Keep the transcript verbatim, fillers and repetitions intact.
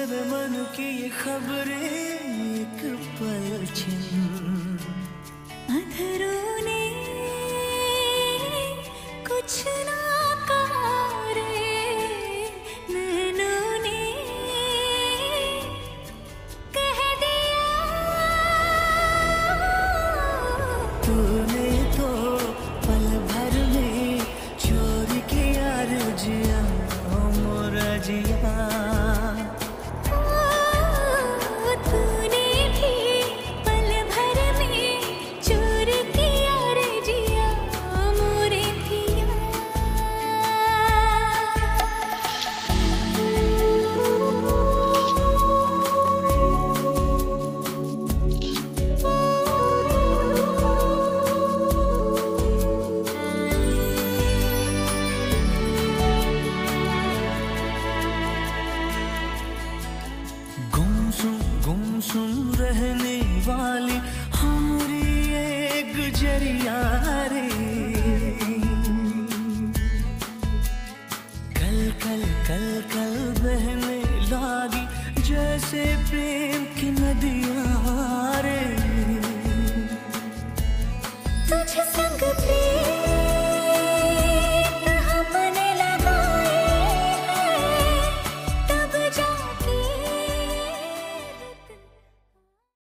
देवे मन की ये खबरें एक पल छिन। अधरों ने कुछ ना कहा रे, नैनों ने कह दिया। तूने तो पल भर में चोरी किया रुझिया मोरा जिया। गुमसुम रहने वाली हमारी ये गुजरिया रे, कल कल कल कल बहने लागी जैसे प्रेम की नदियाँ।